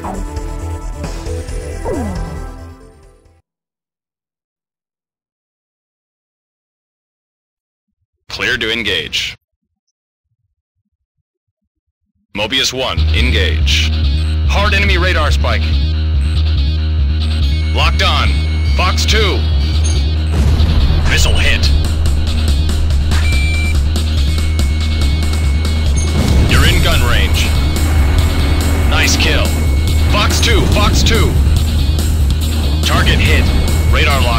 Clear to engage. Mobius 1, engage. Hard enemy radar spike. Locked on. Fox 2. Missile hit. You're in gun range. Nice kill. Fox 2, Fox 2. Target hit. Radar lock.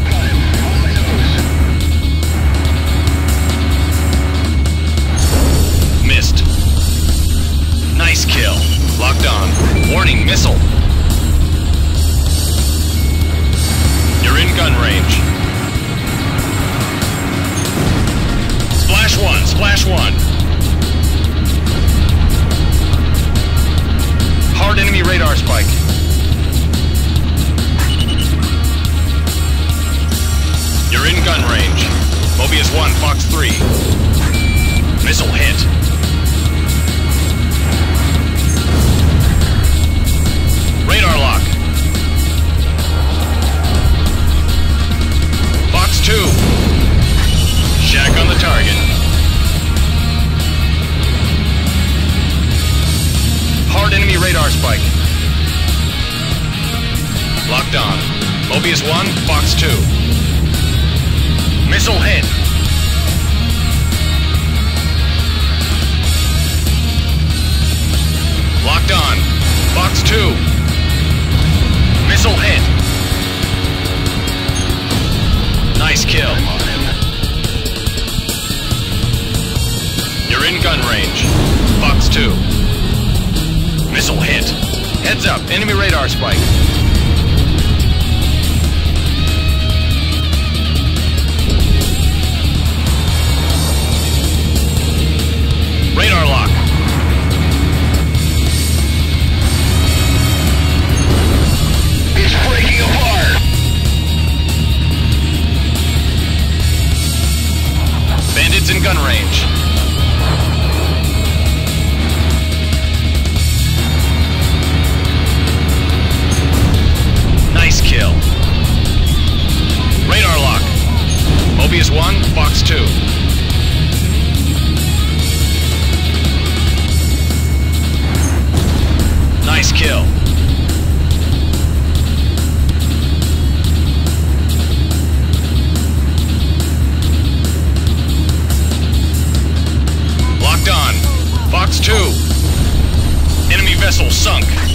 Missed. Nice kill. Locked on. Warning, missile. You're in gun range. Splash 1, Splash 1. Hard enemy radar spike. You're in gun range. Mobius 1, Fox 3. Missile hit. Radar lock. Fox 2. Shack on the target. Hard enemy radar spike. Locked on. Mobius 1, Fox 2. Missile hit. Locked on. Fox 2. Missile hit. Nice kill. You're in gun range. Fox 2. Missile hit. Heads up, enemy radar spike. Radar lock. It's breaking apart. Bandits in gun range. Nice kill. Radar lock. Mobius 1, Fox 2. Nice kill. Locked on. Fox 2. Enemy vessel sunk.